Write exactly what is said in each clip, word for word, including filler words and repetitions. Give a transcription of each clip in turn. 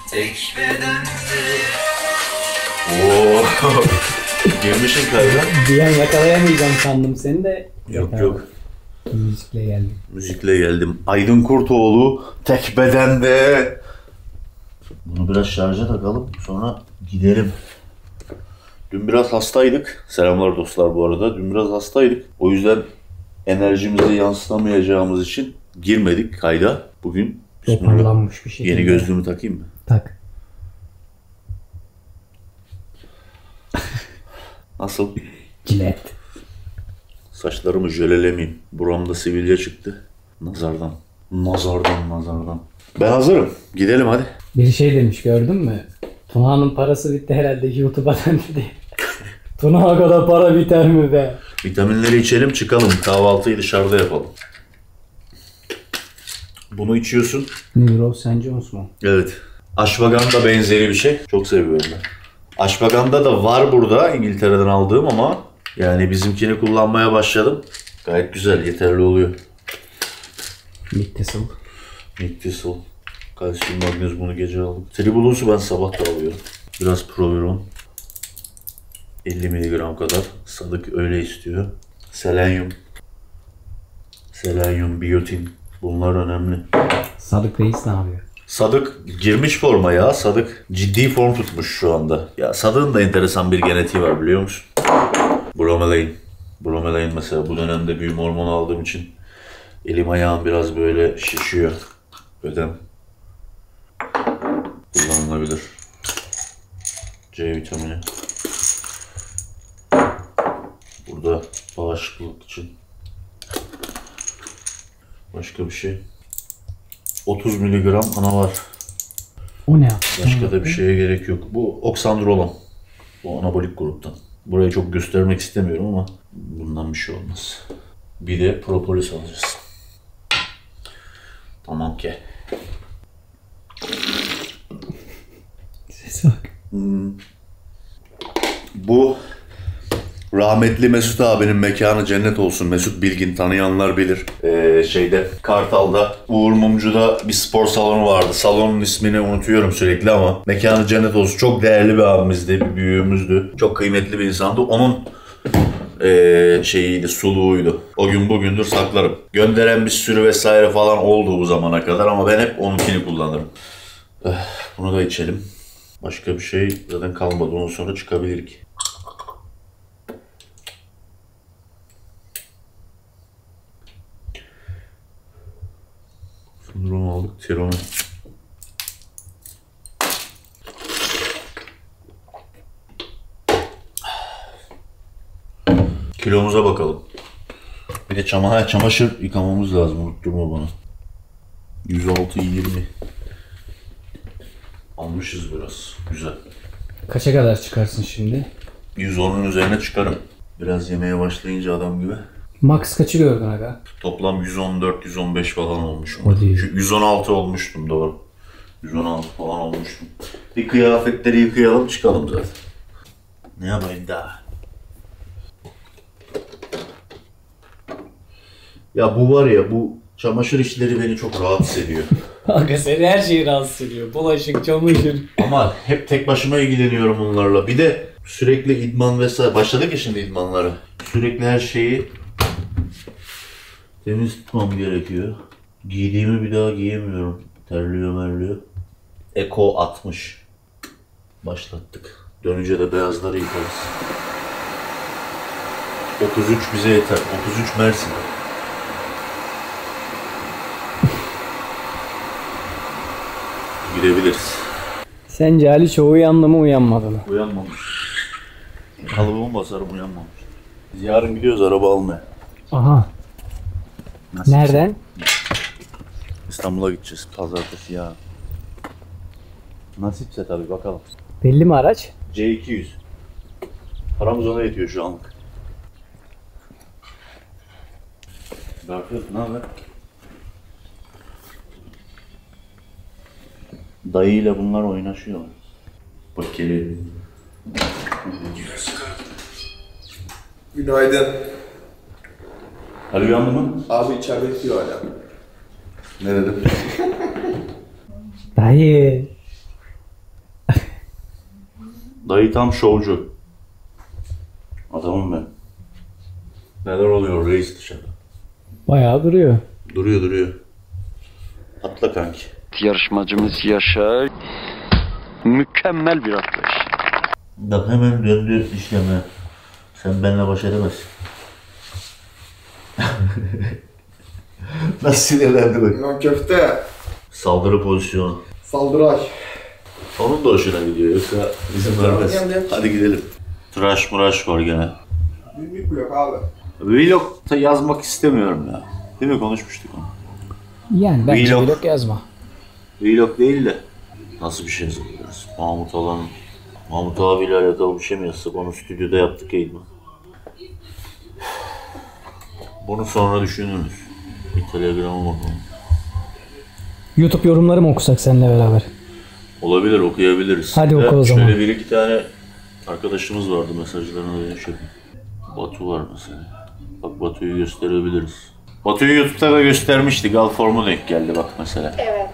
tek bedende. Ooo. Girmişsin kayda. Bir an yakalayamayacağım sandım seni de. Yok yok. Müzikle geldim. Müzikle geldim. Aydın Kurtoğlu tek bedende. Bunu biraz şarja takalım sonra gidelim. Dün biraz hastaydık. Selamlar dostlar bu arada. Dün biraz hastaydık. O yüzden enerjimizi yansıtamayacağımız için girmedik kayda. Bugün toparlanmış bir şey. Yeni gözlüğümü takayım mı? Tak. Nasıl? Cilet. Saçlarımı jölelemeyeyim. Buramda sivilce çıktı. Nazardan. Nazardan nazardan. Ben hazırım. Gidelim hadi. Bir şey demiş gördün mü? Tuna'nın parası bitti herhalde YouTube'a döndü diye. Tuna'ya kadar para biter mi be? Vitaminleri içelim çıkalım. Kahvaltıyı dışarıda yapalım. Bunu içiyorsun. Neuro Saint John's mu? Evet. Ashwagandha benzeri bir şey. Çok seviyorum ben. Ashwagandha da var burada İngiltere'den aldığım ama yani bizimkini kullanmaya başladım. Gayet güzel, yeterli oluyor. Miktesil. Miktesil. Kalsiyum, magnezyum bunu gece aldım. Tribulus'u ben sabah da alıyorum. Biraz Proviron. elli miligram kadar. Sadık öyle istiyor. Selenyum. Selenyum, biyotin. Bunlar önemli. Sadık Reis ne yapıyor? Sadık girmiş forma ya. Sadık ciddi form tutmuş şu anda. Ya Sadık'ın da enteresan bir genetiği var biliyor musun? Bromelain. Bromelain mesela bu dönemde büyüme hormonu aldığım için elim ayağım biraz böyle şişiyor. Ödem. Kullanılabilir. C vitamini. Burada bağışıklık için. Başka bir şey. otuz miligram ana var. O ne? Başka da bir şeye gerek yok. Bu oksandrolon. Bu anabolik gruptan. Burayı çok göstermek istemiyorum ama bundan bir şey olmaz. Bir de propolis alacağız. Tamam ki. Ses bak. Hmm. Bu rahmetli Mesut abinin mekanı cennet olsun. Mesut Bilgin tanıyanlar bilir. Ee, şeyde Kartal'da Uğur Mumcu'da bir spor salonu vardı. Salonun ismini unutuyorum sürekli ama mekanı cennet olsun. Çok değerli bir abimizdi, bir büyüğümüzdü. Çok kıymetli bir insandı. Onun ee, şeyiydi, suluğuydu. O gün bugündür saklarım. Gönderen bir sürü vesaire falan oldu bu zamana kadar ama ben hep onunkini kullanırım. Bunu da içelim. Başka bir şey zaten kalmadı. Ondan sonra çıkabilir ki. Sundrom aldık. Tiromen. Kilomuza bakalım. Bir de çama çamaşır yıkamamız lazım. Unutturma bana. yüz altı yirmi. Almışız biraz. Güzel. Kaça kadar çıkarsın şimdi? yüz onun üzerine çıkarım. Biraz yemeye başlayınca adam gibi. Max kaçı gördün aga? Toplam yüz on dört yüz on beş falan olmuşum. Hadi. yüz on altı olmuştum doğru. yüz on altı falan olmuştum. Bir kıyafetleri yıkayalım çıkalım zaten. Ne yapayım daha? Ya bu var ya bu çamaşır işleri beni çok rahatsız ediyor. Aga seni her şeyi rahatsız ediyor. Bulaşık, çamaşır. Ama hep tek başıma ilgileniyorum bunlarla. Bir de sürekli idman vesaire. Başladık ya şimdi idmanlara. Sürekli her şeyi temiz tutmam gerekiyor. Giydiğimi bir daha giyemiyorum. Terliyor merliyor. Eko altmış. Başlattık. Dönünce de beyazları yıkarız. otuz üç bize yeter. otuz üç Mersin. Gidebiliriz. Sence Ali Çoğu uyandı mı uyanmadı mı? Uyanmamış. Kalıbımı basarım uyanmamış. Biz yarın gidiyoruz araba almaya. Aha. Nasipse. Nereden? İstanbul'a gideceğiz pazartesi ya. Nasipse tabii bakalım. Belli mi araç? C iki yüz. Paramız ona yetiyor şu anlık. Garfield ne haber? Dayıyla bunlar oynaşıyorlar. Bak geliyor. Günaydın. Ali uyandı mı? Abi içeride yatıyor hala. Ne dedim? Dayı. Dayı tam şovcu. Adamım ben. Neler oluyor reis dışarıda? Bayağı duruyor. Duruyor duruyor. Atla kanki. Yarışmacımız Yaşar mükemmel bir atlayış. Bak hemen döndü işleme. Sen benimle baş edemezsin. Nasıl sinirlendi bak. Lan köfte. Saldırı pozisyonu. Saldıray. Onun da hoşuna gidiyor yoksa bizim vermez. Hadi gidelim. Tıraş mıraş var gene. Büyük blok abi. Vlog da yazmak istemiyorum ya. Değil mi, konuşmuştuk onu. Yani bence Vlog. vlog yazma. Vlog değil de nasıl bir şey yazabiliriz? Mahmut Alan'ın Mahmut abiyle alakalı bir şey mi yazsak? Onu stüdyoda yaptık eğitmen. Bunu sonra düşünürüz. Bir telegram'a bakalım. YouTube yorumları mı okusak seninle beraber? Olabilir, okuyabiliriz. Hadi oku o zaman. Şöyle bir iki tane arkadaşımız vardı, mesajlarına dönüşelim. Batu var mesela. Bak Batu'yu gösterebiliriz. Batu'yu YouTube'da da göstermiştik. Al formu denk geldi bak mesela. Evet,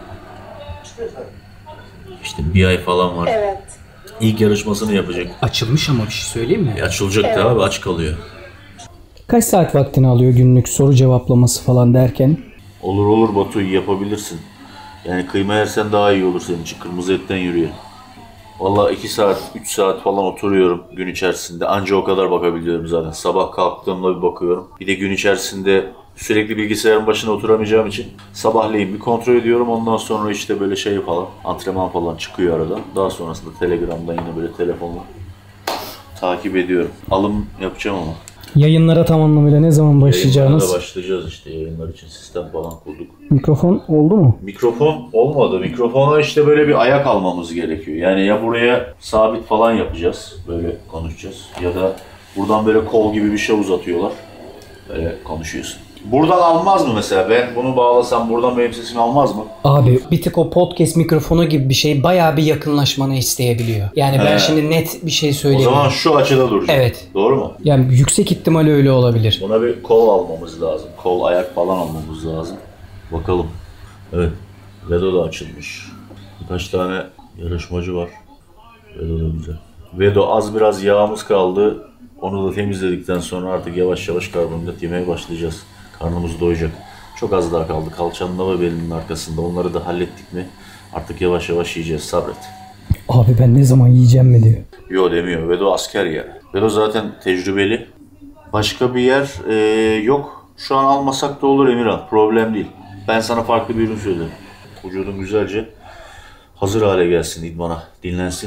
İşte bir ay falan var. evet. İlk yarışmasını yapacak. Açılmış ama bir şey söyleyeyim mi? E, açılacaktı Evet. abi, aç kalıyor. Kaç saat vaktini alıyor günlük soru cevaplaması falan derken? Olur olur Batu, yapabilirsin. Yani kıyma yersen daha iyi olur senin için. Kırmızı etten yürüyor. Vallahi iki saat, üç saat falan oturuyorum gün içerisinde. Anca o kadar bakabiliyorum zaten. Sabah kalktığımda bir bakıyorum. Bir de gün içerisinde sürekli bilgisayarın başına oturamayacağım için sabahleyin bir kontrol ediyorum. Ondan sonra işte böyle şey falan, antrenman falan çıkıyor aradan. Daha sonrasında Telegram'dan yine böyle telefonla takip ediyorum. Alım yapacağım ama. Yayınlara tam anlamıyla ne zaman Yayınlara başlayacağınız? da başlayacağız işte. Yayınlar için sistem falan kurduk. Mikrofon oldu mu? Mikrofon olmadı. Mikrofona işte böyle bir ayak almamız gerekiyor. Yani ya buraya sabit falan yapacağız. Böyle konuşacağız. Ya da buradan böyle kol gibi bir şey uzatıyorlar. Böyle konuşuyorsun. Buradan almaz mı mesela? Ben bunu bağlasam buradan benim sesimi almaz mı? Abi bir tık o podcast mikrofonu gibi bir şey bayağı bir yakınlaşmanı isteyebiliyor. Yani ben He. şimdi net bir şey O söyleyeyim. zaman şu açıda duracak. Evet. Doğru mu? Yani yüksek ihtimal öyle olabilir. Buna bir kol almamız lazım. Kol, ayak falan almamız lazım. Bakalım. Evet. Vedo da açılmış. Birkaç tane yarışmacı var. Vedo da güzel. Vedo, az biraz yağımız kaldı. Onu da temizledikten sonra artık yavaş yavaş karbonhidrat yemeye başlayacağız. Karnımız doyacak. Çok az daha kaldı. Kalçanla ve belinin arkasında. Onları da hallettik mi artık yavaş yavaş yiyeceğiz. Sabret. Abi ben ne zaman yiyeceğim mi diyor. Yo demiyor. Vedo asker ya. Vedo zaten tecrübeli. Başka bir yer e, yok. Şu an almasak da olur Emirhan. Problem değil. Ben sana farklı bir ürün söyledim. Vücudun güzelce hazır hale gelsin idmana. Dinlensin.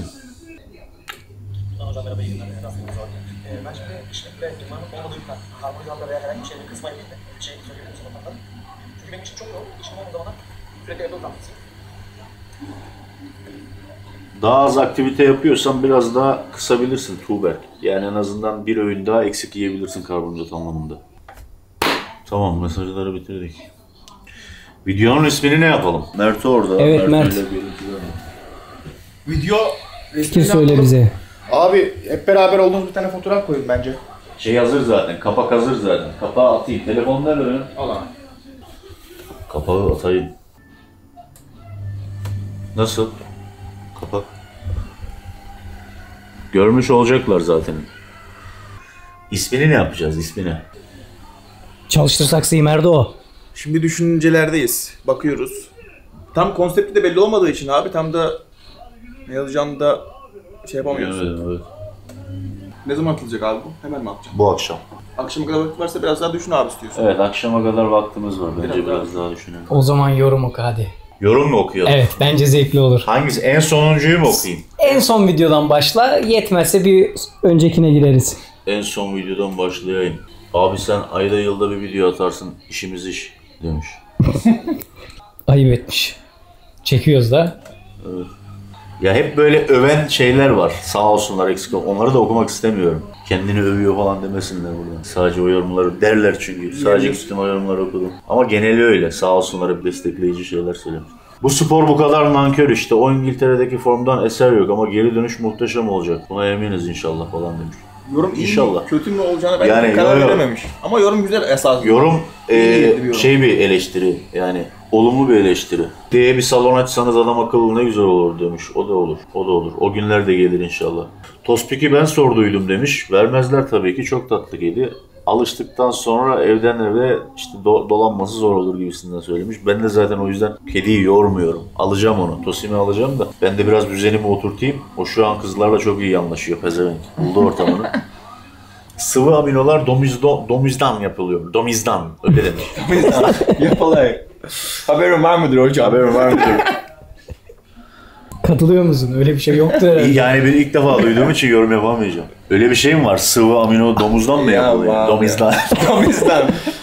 Hocam merhaba, iyi günler. Rastgele zor. Ee, ben şimdi işlemde idmanın olmadığı yüzden karbonhidratla veya herhangi bir şeyle kısmayla ilgili bir şey söylüyorum sana fazla. Çünkü benim için çok yoğun. İşim olmadığı zaman sürekli evde uzanmışsın. Daha az aktivite yapıyorsan biraz daha kısabilirsin Tuğberk. Yani en azından bir öğün daha eksik yiyebilirsin karbonhidrat anlamında. Tamam, mesajları bitirdik. Videonun ismini ne yapalım? Mert orada. Evet, Mert. ile görüntüler. Video Fikir söyle bize. Abi hep beraber olduğumuz bir tane fotoğraf koyun bence. Şey hazır zaten. Kapak hazır zaten. Kapağı atayım. Telefonu nerede benim? Al abi. Kapağı atayım. Nasıl? Kapak. Görmüş olacaklar zaten. İsmini ne yapacağız? İsmini. Çalıştır saksıyı Merdo. Şimdi düşüncelerdeyiz. Bakıyoruz. Tam konsepti de belli olmadığı için abi tam da ne yazacağını da şey yapamıyoruz. Evet, evet. Ne zaman atılacak abi bu? Hemen mi atacağım? Bu akşam. Akşama kadar vakit varsa biraz daha düşün abi istiyorsan. Evet, akşama kadar vaktimiz var. Bence Biraz biraz, daha. daha düşünelim. O zaman yorum oku hadi. Yorum mu okuyalım? Evet bence zevkli olur. Hangisi? En sonuncuyu mu okuyayım? En son videodan başla, yetmezse bir öncekine gireriz. En son videodan başlayayım. Abi sen ayda yılda bir video atarsın, işimiz iş demiş. Ayıp etmiş. Çekiyoruz da. Ya hep böyle öven şeyler var. Sağ olsunlar, eksik ol. Onları da okumak istemiyorum. Kendini övüyor falan demesinler buradan. Sadece o yorumları derler çünkü. Sadece üstüme o yorumları okudum. Ama geneli öyle. Sağ olsunlar hep destekleyici şeyler söylemiş. Bu spor bu kadar nankör işte. O İngiltere'deki formdan eser yok ama geri dönüş muhteşem olacak. Buna eminiz inşallah falan demiş. Yorum iyi İnşallah. mi, kötü mü olacağını ben Yani karar yo, yo. verememiş. Ama yorum güzel esas. Yorum İyi e, niyetli bir yorum. şey bir eleştiri yani olumlu bir eleştiri. Diye bir salon açsanız adam akıllı ne güzel olur demiş. O da olur. O da olur. O günler de gelir inşallah. Tospik'i ben sorduydum demiş. Vermezler tabii ki. Çok tatlı kedi. Alıştıktan sonra evden eve işte do- dolanması zor olur gibisinden söylemiş. Ben de zaten o yüzden kediyi yormuyorum. Alacağım onu. Tosim'i alacağım da ben de biraz düzenimi oturtayım. O şu an kızlarla çok iyi anlaşıyor pezevenk. Buldu ortamını. Sıvı aminolar domizdo, domizdan yapılıyor. Domizdan. Öyle demiş. Yapalım. Haberin var mıdır hocam? Haberim var mı? Katılıyor musun? Öyle bir şey yoktu herhalde. Yani ben ilk defa duyduğum için yorum yapamayacağım. Öyle bir şey mi var? Sıvı amino domuzdan mı Ya yapılıyor? var Domizdan. Domizdan.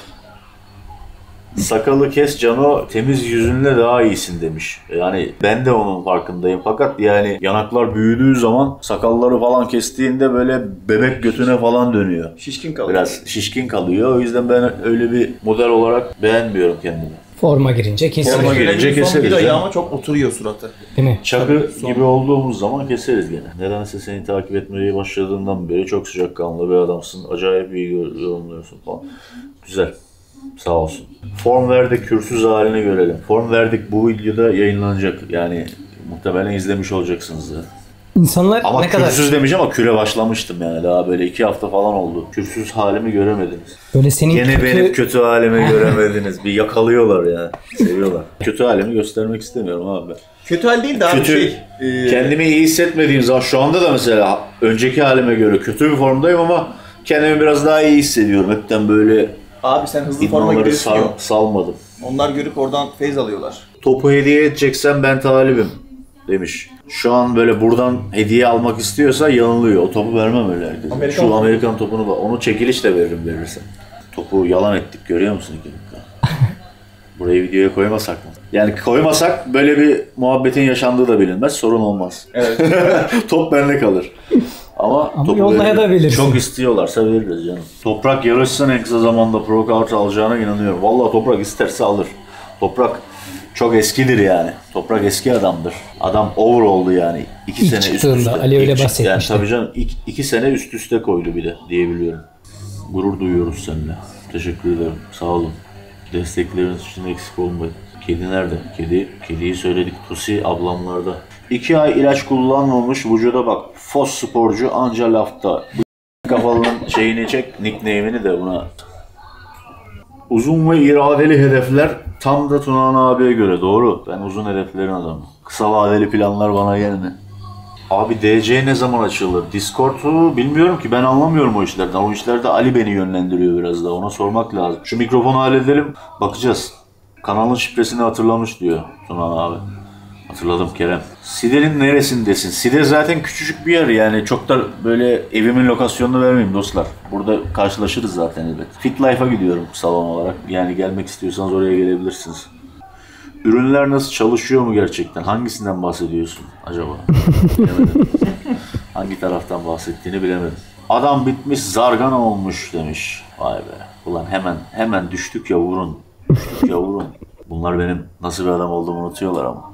Sakalı kes Cano, temiz yüzünle daha iyisin demiş. Yani ben de onun farkındayım. Fakat yani yanaklar büyüdüğü zaman sakalları falan kestiğinde böyle bebek götüne falan dönüyor. Şişkin kalıyor. Biraz şişkin kalıyor. O yüzden ben öyle bir model olarak beğenmiyorum kendimi. Forma girince kesin. Forma girince Son keseriz bir ya. ayağıma çok oturuyor suratı. Değil mi? Çakı Son- gibi olduğumuz zaman keseriz gene. Nedense seni takip etmeye başladığından beri çok sıcakkanlı bir adamsın. Acayip iyi gör- yorumluyorsun falan. Güzel. Sağ olsun. Form verdik, kürsüz halini görelim. Form verdik bu videoda yayınlanacak. Yani muhtemelen izlemiş olacaksınız da. İnsanlar Ama ne kadar kürsüz demeyeceğim ama küre başlamıştım yani. Daha böyle iki hafta falan oldu. Kürsüz halimi göremediniz. böyle senin Gene kötü... benim kötü halimi göremediniz. Bir yakalıyorlar ya. Seviyorlar. Kötü halimi göstermek istemiyorum abi ben. Kötü hal değil de abi Kötü, şey. e, kendimi iyi hissetmediğim zaman şu anda da mesela önceki halime göre kötü bir formdayım ama kendimi biraz daha iyi hissediyorum. Hepten böyle Abi sen hızlı forma idmanları giriyorsun sal- ya. salmadım. Onlar görüp oradan feyz alıyorlar. Topu hediye edeceksen ben talibim demiş. Şu an böyle buradan hediye almak istiyorsa yanılıyor. O topu vermem öyle herkese. Amerikan Şu topu. Amerikan topunu bak. Onu çekilişle veririm verirsen. Topu yalan ettik görüyor musun iki dakika? Burayı videoya koymasak mı? Yani koymasak böyle bir muhabbetin yaşandığı da bilinmez. Sorun olmaz. Evet. Top bende kalır. Ama, Ama topu yollayabilirsin. veririz. Çok istiyorlarsa veririz canım. Toprak yarışsın en kısa zamanda pro kart alacağına inanıyorum. Vallahi Toprak isterse alır. Toprak çok eskidir yani. Toprak eski adamdır. Adam over oldu yani. İki İlk sene üst çıktığında üste. Ali öyle İlk çık- bahsetmişti. Yani tabii canım iki, iki sene üst üste koydu bir de diyebiliyorum. Gurur duyuyoruz seninle. Teşekkür ederim. Sağ olun. Destekleriniz için eksik olmayın. Kedi nerede? Kedi, kediyi söyledik. Pusi ablamlarda. İki ay ilaç kullanmamış vücuda bak. Fos sporcu anca lafta. Bu kafalının şeyini çek, nickname'ini de buna. Uzun ve iradeli hedefler tam da Tunahan abiye göre doğru. Ben uzun hedeflerin adamım. Kısa vadeli planlar bana gelme. Abi D C ne zaman açılır? Discord'u bilmiyorum ki, ben anlamıyorum o işlerden. O işlerde Ali beni yönlendiriyor biraz da. Ona sormak lazım. Şu mikrofonu halledelim. Bakacağız. Kanalın şifresini hatırlamış diyor Tunan abi. Hatırladım Kerem. Side'nin neresindesin? Side zaten küçücük bir yer yani. Çok da böyle evimin lokasyonunu vermeyeyim dostlar. Burada karşılaşırız zaten elbet. Fit Life'a gidiyorum salon olarak. Yani gelmek istiyorsanız oraya gelebilirsiniz. Ürünler nasıl çalışıyor mu gerçekten? Hangisinden bahsediyorsun acaba? Bilemedim. Hangi taraftan bahsettiğini bilemedim. Adam bitmiş zargana olmuş demiş. Vay be. Ulan hemen hemen düştük ya vurun. Düştük ya vurun. Bunlar benim nasıl bir adam olduğumu unutuyorlar ama.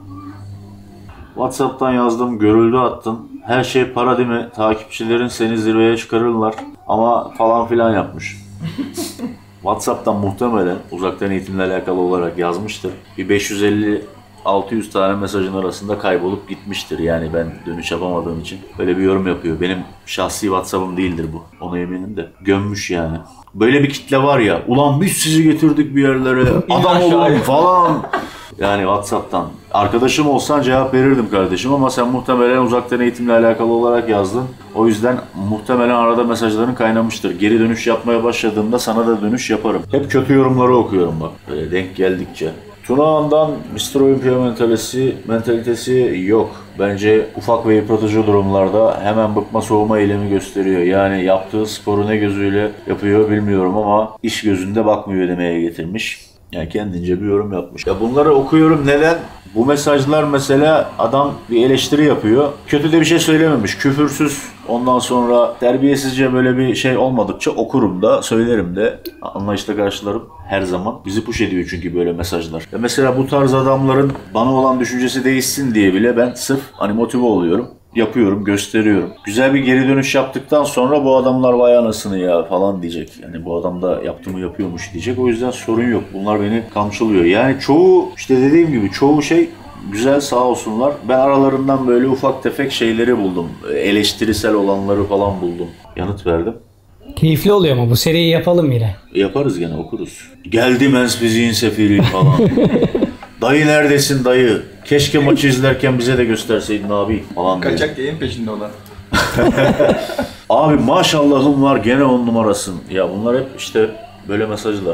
WhatsApp'tan yazdım, görüldü attın. Her şey para değil mi? Takipçilerin seni zirveye çıkarırlar. Ama falan filan yapmış. WhatsApp'tan muhtemelen uzaktan eğitimle alakalı olarak yazmıştır. Bir beş yüz elli altı yüz tane mesajın arasında kaybolup gitmiştir. Yani ben dönüş yapamadığım için böyle bir yorum yapıyor. Benim şahsi WhatsApp'ım değildir bu. Ona eminim de. Gömmüş yani. Böyle bir kitle var ya. Ulan biz sizi getirdik bir yerlere. Adam olun falan. Yani WhatsApp'tan. Arkadaşım olsan cevap verirdim kardeşim ama sen muhtemelen uzaktan eğitimle alakalı olarak yazdın. O yüzden muhtemelen arada mesajların kaynamıştır. Geri dönüş yapmaya başladığımda sana da dönüş yaparım. Hep kötü yorumları okuyorum bak. Böyle denk geldikçe. Tunağan'dan mister Olympia mentalitesi, mentalitesi yok. Bence ufak ve yıpratıcı durumlarda hemen bıkma soğuma eylemi gösteriyor. Yani yaptığı sporu ne gözüyle yapıyor bilmiyorum ama iş gözünde bakmıyor demeye getirmiş. Yani kendince bir yorum yapmış. Ya bunları okuyorum neden? Bu mesajlar mesela adam bir eleştiri yapıyor. Kötü de bir şey söylememiş. Küfürsüz. Ondan sonra terbiyesizce böyle bir şey olmadıkça okurum da söylerim de. Anlayışla karşılarım her zaman. Bizi push ediyor çünkü böyle mesajlar. Ve mesela bu tarz adamların bana olan düşüncesi değişsin diye bile ben sırf hani motive oluyorum. yapıyorum, gösteriyorum. Güzel bir geri dönüş yaptıktan sonra bu adamlar vay anasını ya falan diyecek. Yani bu adam da yaptığımı yapıyormuş diyecek. O yüzden sorun yok. Bunlar beni kamçılıyor. Yani çoğu işte dediğim gibi çoğu şey güzel sağ olsunlar. Ben aralarından böyle ufak tefek şeyleri buldum. Eleştirisel olanları falan buldum. Yanıt verdim. Keyifli oluyor ama bu seriyi yapalım yine. Yaparız gene okuruz. Geldi mens fiziğin sefiri falan. Dayı neredesin dayı? Keşke maçı izlerken bize de gösterseydin abi falan diyor. Kaçak yayın peşinde olan. Abi maşallahım var gene on numarasın. Ya bunlar hep işte böyle mesajlar.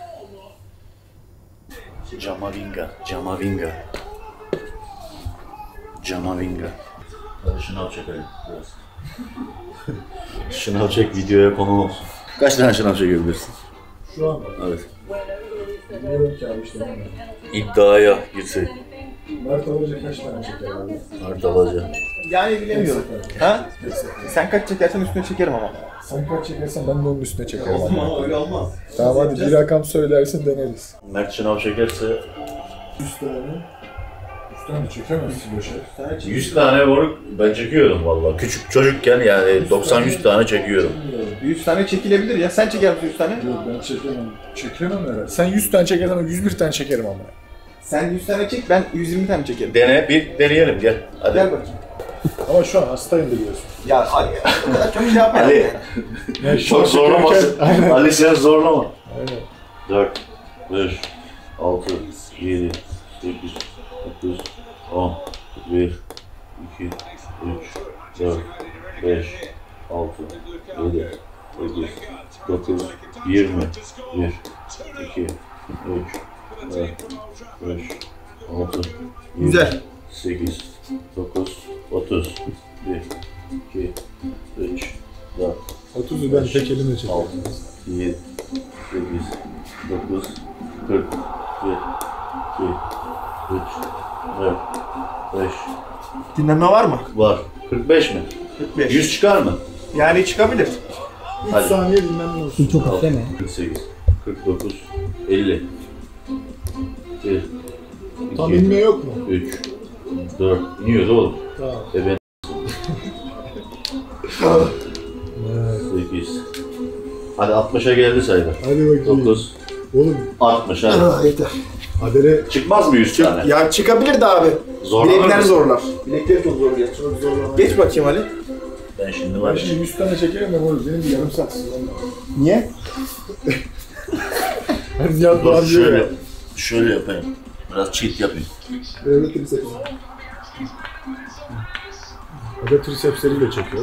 Camavinga, Camavinga. Camavinga. Hadi şınav çekelim biraz. Şınav çek videoya konu olsun. Kaç tane şınav çekebilirsin? Şu an Evet. bilmiyorum ki abi işte. İddiaya girsek. Mert alınca kaç tane çeker abi? Mert alacak. Yani bilemiyorum. Ha? Sen kaç çekersen üstüne çekerim ama. Sen kaç çekersen ben de onun üstüne çekerim. Ama öyle olmaz. Tamam hadi bir rakam söylersin deneriz. Mert şınav çekerse yüz tane. yüz tane çekemezsin boşa. yüz tane moruk ben çekiyorum vallahi. Küçük çocukken yani doksan yüz tane çekiyorum. yüz tane çekilebilir ya. Sen çeker misin yüz tane? Yok ben çekemem. Çekemem herhalde. Sen yüz tane çekersen ben yüz bir tane çekerim ama. Sen yüz tane çek, ben yüz yirmi tane çekerim. Dene bir deneyelim gel. Hadi. Gel bakayım. Ama şu an hastayım biliyorsun. Ya hadi ya. O kadar çok şey yapma. Ali. Yani Çok zorlamasın. Aynen. Ali sen zorlama. Aynen. dört, beş, altı, yedi, sekiz, dokuz, on, bir, iki, üç, dört, beş, altı, yedi, sekiz, dokuz, yirmi, bir, iki, üç, dört, beş, altı, yedi, Güzel. sekiz, dokuz, otuz, bir, iki, üç, dört, otuzu ben tek elimle çekerim. altı, yedi, sekiz, dokuz, kırk, bir, iki, üç, dört, beş, Dinlenme var mı? var. kırk beş mi? kırk beş. yüz çıkar mı? Yani çıkabilir. üç Hadi. saniye dinlenme olsun. Çok hafifleme. kırk sekiz, kırk dokuz, elli. bir, Tam iki, inme yok mu? üç, dört. İniyordu oğlum. Tamam. E ben sekiz. Hadi altmışa geldi sayılar. Hadi bakayım. dokuz, Oğlum altmış hadi. Yeter. Adere Çıkmaz mı yüz tane? Ya çıkabilir de abi. Zorlanır Bilekler mısın? zorlar. Bilekleri çok zor ya. çok zorlanıyor. Geç bakayım Ali. Ben şimdi Ben var ya. şimdi yüz tane çekerim de oğlum benim bir yarım saat sınırım var. Niye? Hadi yaz Dur var diyor şöyle, ya. şöyle yapayım. Biraz cheat yapayım. Böyle triceps. O da trisepsleriyle çekiyor.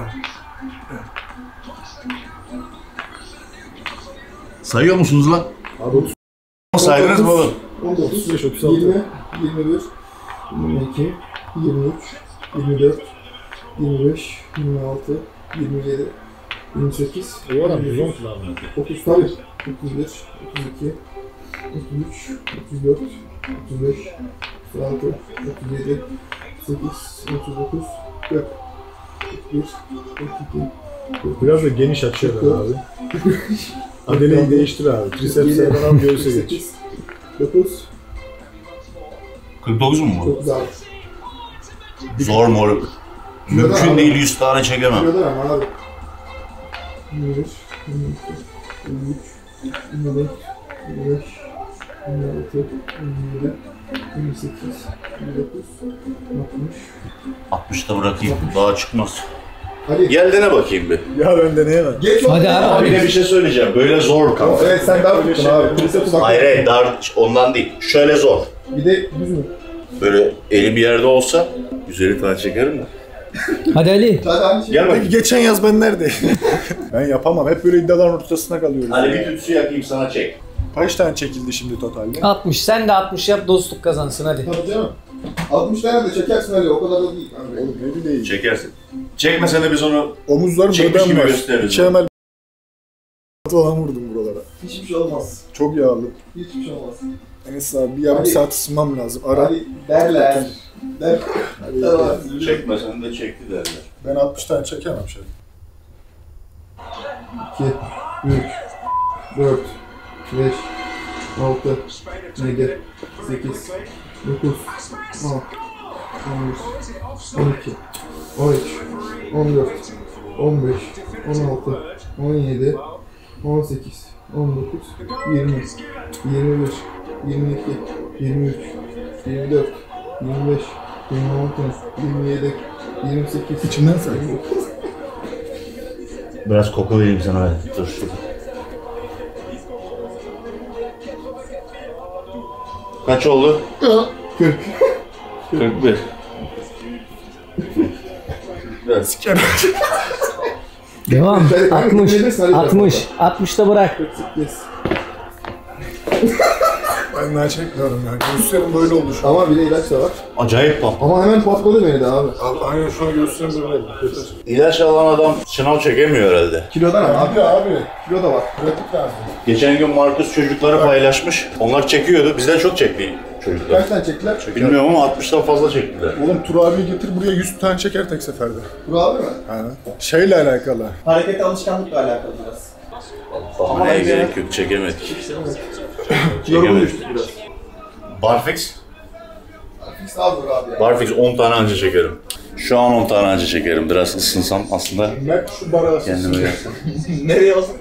Sayıyor musunuz lan? Abi otuz, Saydınız mı oğlum? otuz beş, otuz altı. yirmi, yirmi bir, yirmi iki, yirmi üç, yirmi dört, yirmi beş, yirmi altı, yirmi yedi, yirmi sekiz, O adam uzun kullanmıyor. otuz tabii. otuz bir, otuz iki, otuz üç, otuz dört, otuz beş, otuz altı, otuz yedi, otuz sekiz, otuz dokuz, kırk, kırk bir, kırk iki, Biraz da geniş açıyorlar abi. Adeleyi değiştir abi. Trisepslerden al göğüse geç. dokuz, kırk dokuz mu bu? çok güzel. Zor moruk. Mümkün değil yüz tane çekemem. Şurada ama abi. yirmi bir, yirmi iki, yirmi üç, yirmi dört, yirmi beş, yirmi altı, yirmi yedi, yirmi sekiz, yirmi dokuz, altmış. altmışta bırakayım. Daha çıkmaz. Hadi. Gel dene bakayım bir. Ya ben deneyemem. Geç Hadi abi. Abi ne bir şey söyleyeceğim. Böyle zor kanka. Evet sen daha tuttun abi. Triceps'e bak. Hayır hayır dar ondan değil. Şöyle zor. Bir de düz mü? Böyle elim bir yerde olsa yüz elli tane çekerim de. Hadi Ali. Hadi aynı şey. Gel Peki bakayım. geçen yaz ben neredeyim? Ben yapamam. Hep böyle iddiaların ortasına kalıyoruz. Hadi bir tütsü yakayım sana çek. Kaç tane çekildi şimdi totalde? altmış. Sen de altmış yap, dostluk kazansın hadi. Tabii canım. altmış tane de çekersin öyle, o kadar da değil. Abi. Oğlum ne bileyim. Çekersin. Çekmesen de biz onu Omuzlarım Çekmiş ödem gibi var. gösteririz. İki emel falan vurdum buralara. Hiçbir şey olmaz. Çok yağlı. Hiçbir şey olmaz. Enes abi bir yarım Hadi. saat ısınmam lazım. Ara. Hadi derler. Der. Tamam. çekmesen de çekti derler. Ben altmış tane çekemem şey. iki, üç, dört, beş, altı, yedi, sekiz, dokuz, on, on bir, on iki, on üç, on dört, on beş, on altı, on yedi, on sekiz, on dokuz, yirmi, yirmi bir, yirmi iki, yirmi üç, yirmi dört, yirmi beş, yirmi altı, yirmi yedi, yirmi sekiz. İçinden say. Biraz koku vereyim sana hadi. Dur şurada. Kaç oldu? kırk. kırk bir. Biraz. Devam. Ben- altmış. ben- ben- altmış. altmışta bırak. kırk sekiz. Ben daha çekmiyorum ya. Göğüslerim böyle oldu şu an. Ama bir de ilaç da var. Acayip patladı. Ama hemen patladı beni de abi. Abi aynen şu an göğüslerim böyle oldu. Yeter. İlaç alan adam şınav çekemiyor herhalde. Kilodan ama abi. Abi abi. Kilo da var. Pratik lazım. Geçen gün Markus çocukları paylaşmış. Onlar çekiyordu. Bizden çok çekti çocuklar. Kaç tane çektiler? Bilmiyorum ama altmıştan fazla çektiler. Oğlum Tur abiyi getir buraya yüz tane çeker tek seferde. Bu abi mi? Aynen. Şeyle alakalı. Hareket alışkanlıkla alakalı biraz. Ama neye gerek yok çekemedik. Yorgun Çekemedik. düştü biraz. Barfix? Fix az zor abi ya. Barfix on tane anca çekerim. Şu an on tane anca çekerim. Biraz ısınsam aslında Mert şu bara asılsın. kendime gelsem. Nereye basın?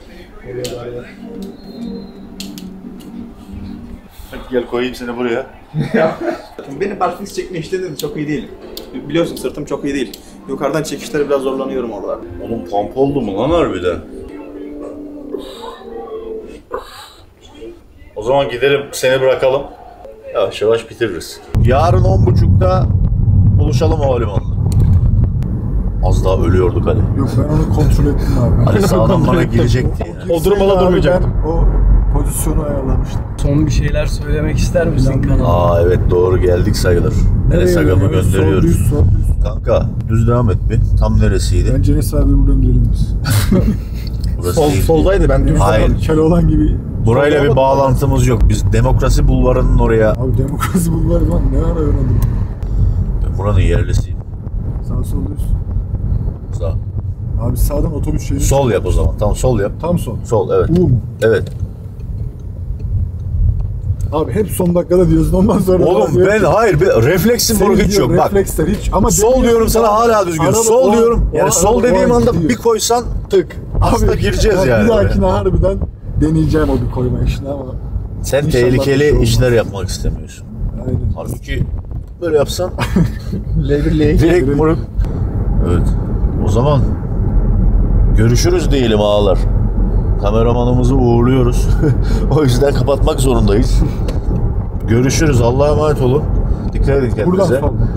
Gel koyayım seni buraya. Benim barfix çekme işlerim çok iyi değil. Biliyorsun sırtım çok iyi değil. Yukarıdan çekişleri biraz zorlanıyorum oralarda. Oğlum pump oldu mu lan harbiden? O zaman gidelim seni bırakalım. Yavaş yavaş bitiririz. Yarın on buçukta buluşalım havalimanında. Az daha ölüyorduk Ali. Yok ben onu kontrol ettim abi. Ali sağdan bana girecekti ya. O durmada durmayacak. Ben o pozisyonu ayarlamıştım. Son bir şeyler söylemek ister misin kanala? Aa evet doğru geldik sayılır. Enes Agam'ı gönderiyoruz. Sol düz, sol düz. Kanka düz devam et bir. Tam neresiydi? Bence Enes abi buradan girelim biz. Burası Sol, değil. soldaydı ben düz Hayır. olan, Keloğlan gibi. Burayla bir bağlantımız yok. Biz Demokrasi Bulvarı'nın oraya... Abi demokrasi bulvar lan ne ara öğrendim. Ben buranın yerlisiyim. Sağ sol düz. Sağ. Abi sağdan otobüs şeridi. Sol yap o zaman. Tamam sol yap. Tam sol. Sol evet. U mu? Evet. Abi hep son dakikada diyorsun ondan sonra... Oğlum ben hayır bir refleksim Senin bu hiç diyor, yok. Bak refleksler hiç ama sol demiyorsun diyorum sana ya. hala düzgün. Araba- Sol o- diyorum. o Yani araba- sol o dediğim an anda gidiyor. bir koysan Tık. aslında gireceğiz bak, yani. Bir dahakine harbiden deneyeceğim o bir koyma işini ama... Sen İnşallah bir şey tehlikeli olmaz. işler yapmak istemiyorsun. Aynen. Halbuki böyle yapsan Lever direkt moruk. Evet. O zaman görüşürüz diyelim ağalar. Kameramanımızı uğurluyoruz. O yüzden kapatmak zorundayız. Görüşürüz. Allah'a emanet olun. Dikkat edin kendinize. Buradan sol.